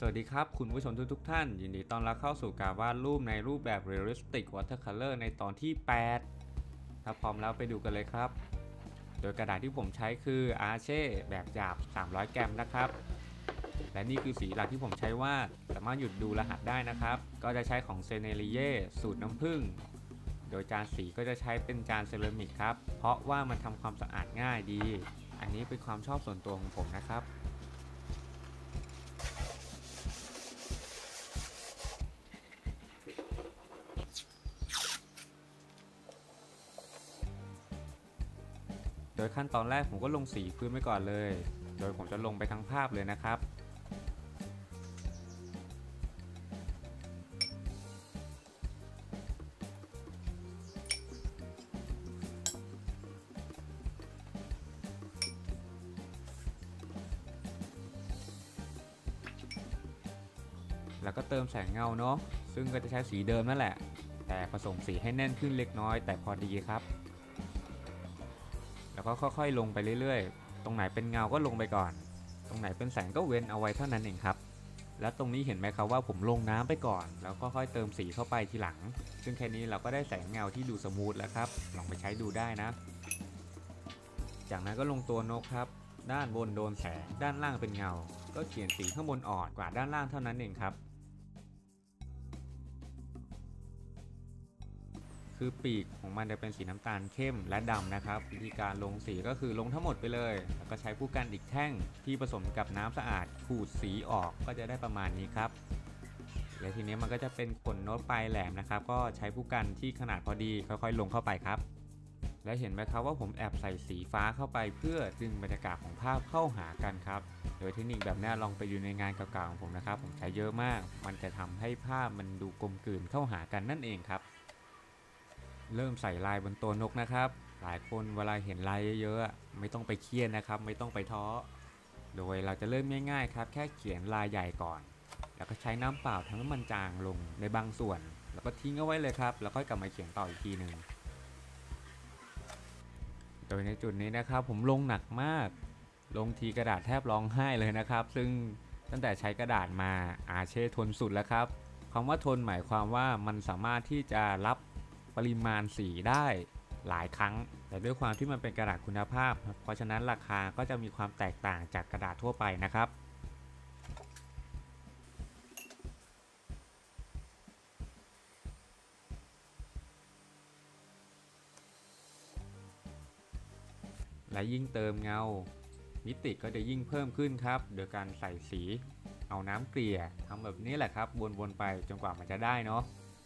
สวัสดีครับคุณผู้ชมทุกท่านยินดีต้อนรับเข้าสู่การวาดรูปในรูปแบบ Realistic Watercolor ในตอนที่ 8 ถ้าพร้อมแล้วไปดูกันเลยครับโดยกระดาษที่ผมใช้คือ Arche แบบหยาบ300 กรัมนะครับและนี่คือสีหลักที่ผมใช้วาดสามารถหยุดดูรหัสได้นะครับก็จะใช้ของ Sennelier สูตรน้ำผึ้งโดยจานสีก็จะใช้เป็นจานเซรามิกครับเพราะว่ามันทำความสะอาดง่ายดีอันนี้เป็นความชอบส่วนตัวของผมนะครับโดยขั้นตอนแรกผมก็ลงสีพื้นไปก่อนเลยโดยผมจะลงไปทั้งภาพเลยนะครับแล้วก็เติมแสงเงาเนาะซึ่งก็จะใช้สีเดิมนั่นแหละแต่ผสมสีให้แน่นขึ้นเล็กน้อยแต่พอดีครับแล้วก็ค่อยๆลงไปเรื่อยๆตรงไหนเป็นเงาก็ลงไปก่อนตรงไหนเป็นแสงก็เว้นเอาไว้เท่านั้นเองครับแล้วตรงนี้เห็นไหมครับว่าผมลงน้ำไปก่อนแล้วก็ค่อยเติมสีเข้าไปทีหลังซึ่งแค่นี้เราก็ได้แสงเงาที่ดูสมูทแล้วครับลองไปใช้ดูได้นะจากนั้นก็ลงตัวนกครับด้านบนโดนแสงด้านล่างเป็นเงาก็เขียนสีข้างบนอ่อนกว่าด้านล่างเท่านั้นเองครับคือปีกของมันจะเป็นสีน้ำตาลเข้มและดำนะครับวิธีการลงสีก็คือลงทั้งหมดไปเลยแล้วก็ใช้ผู้กันอีกแท่งที่ผสมกับน้ำสะอาดขูดสีออกก็จะได้ประมาณนี้ครับและทีนี้มันก็จะเป็นขนโน้ตปลายแหลมนะครับก็ใช้ผู้กันที่ขนาดพอดีค่อยๆลงเข้าไปครับและเห็นไหมครับว่าผมแอบใส่สีฟ้าเข้าไปเพื่อดึงบรรยากาศของภาพเข้าหากันครับโดยเทคนิคแบบนี้ลองไปดูในงานเก่าๆของผมนะครับผมใช้เยอะมากมันจะทำให้ภาพมันดูกลมกลืนเข้าหากันนั่นเองครับเริ่มใส่ลายบนตัวนกนะครับหลายคนเวลาเห็นลายเยอะๆไม่ต้องไปเครียดนะครับไม่ต้องไปท้อโดยเราจะเริ่มง่ายๆครับแค่เขียนลายใหญ่ก่อนแล้วก็ใช้น้ำเปล่าทำให้มันจางลงในบางส่วนแล้วก็ทิ้งเอาไว้เลยครับแล้วค่อยกลับมาเขียนต่ออีกทีหนึ่งโดยในจุดนี้นะครับผมลงหนักมากลงทีกระดาษแทบร้องไห้เลยนะครับซึ่งตั้งแต่ใช้กระดาษมาอาเช่ทนสุดแล้วครับคำว่าทนหมายความว่ามันสามารถที่จะรับปริมาณสีได้หลายครั้งแต่ด้วยความที่มันเป็นกระดาษคุณภาพเพราะฉะนั้นราคาก็จะมีความแตกต่างจากกระดาษทั่วไปนะครับและยิ่งเติมเงามิติก็จะยิ่งเพิ่มขึ้นครับโดยการใส่สีเอาน้ำเกลี่ยทำแบบนี้แหละครับวนๆไปจนกว่ามันจะได้เนาะ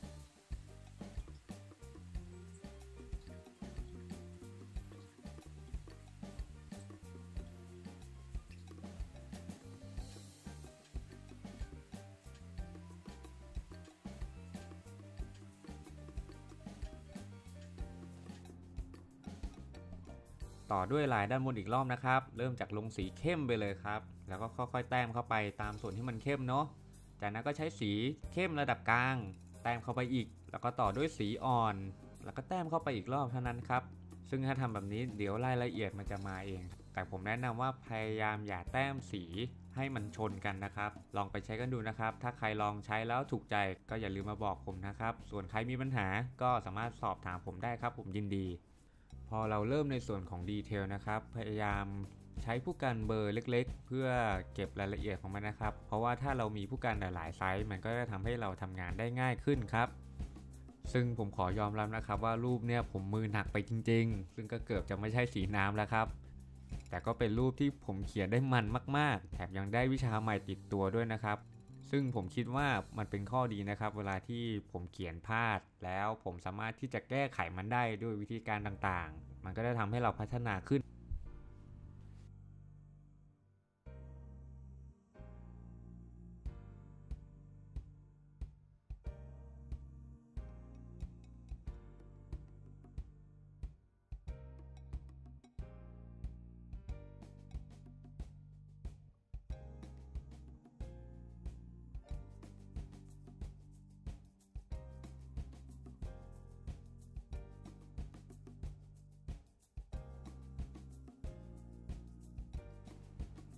ต่อด้วยลายด้านบนอีกรอบนะครับเริ่มจากลงสีเข้มไปเลยครับแล้วก็ค่อยๆแต้มเข้าไปตามส่วนที่มันเข้มเนาะจากนั้นก็ใช้สีเข้มระดับกลางแต้มเข้าไปอีกแล้วก็ต่อด้วยสีอ่อนแล้วก็แต้มเข้าไปอีกรอบเท่านั้นครับซึ่งถ้าทำแบบนี้เดี๋ยวรายละเอียดมันจะมาเองแต่ผมแนะนำว่าพยายามอย่าแต้มสีให้มันชนกันนะครับลองไปใช้กันดูนะครับถ้าใครลองใช้แล้วถูกใจก็อย่าลืมมาบอกผมนะครับส่วนใครมีปัญหาก็สามารถสอบถามผมได้ครับผมยินดี พอเราเริ่มในส่วนของดีเทลนะครับพยายามใช้ผู้กันเบอร์เล็กๆเพื่อเก็บรายละเอียดของมันนะครับเพราะว่าถ้าเรามีผู้กันหลายๆไซส์มันก็จะทำให้เราทำงานได้ง่ายขึ้นครับซึ่งผมขอยอมรับนะครับว่ารูปเนี่ยผมมือหนักไปจริงๆซึ่งก็เกือบจะไม่ใช่สีน้ำแล้วครับแต่ก็เป็นรูปที่ผมเขียนได้มันมากๆแถมยังได้วิชาใหม่ติดตัวด้วยนะครับซึ่งผมคิดว่ามันเป็นข้อดีนะครับเวลาที่ผมเขียนพลาดแล้วผมสามารถที่จะแก้ไขมันได้ด้วยวิธีการต่างๆมันก็จะทำให้เราพัฒนาขึ้น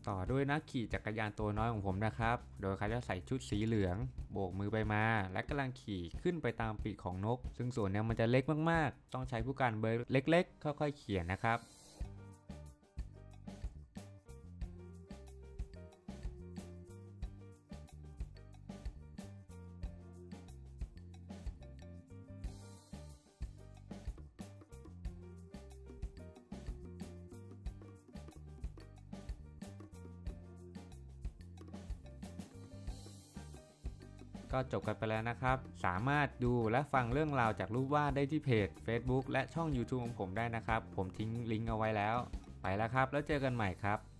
ต่อด้วยนักขี่จักรยานตัวน้อยของผมนะครับโดยเขาจะใส่ชุดสีเหลืองโบกมือไปมาและกำลังขี่ขึ้นไปตามปีกของนกซึ่งส่วนนี้มันจะเล็กมากๆต้องใช้ผู้การเบอร์เล็กๆค่อยๆเขียนนะครับก็จบกันไปแล้วนะครับสามารถดูและฟังเรื่องราวจากรูปวาดได้ที่เพจ Facebook และช่อง YouTube ของผมได้นะครับผมทิ้งลิงก์เอาไว้แล้วไปแล้วครับแล้วเจอกันใหม่ครับ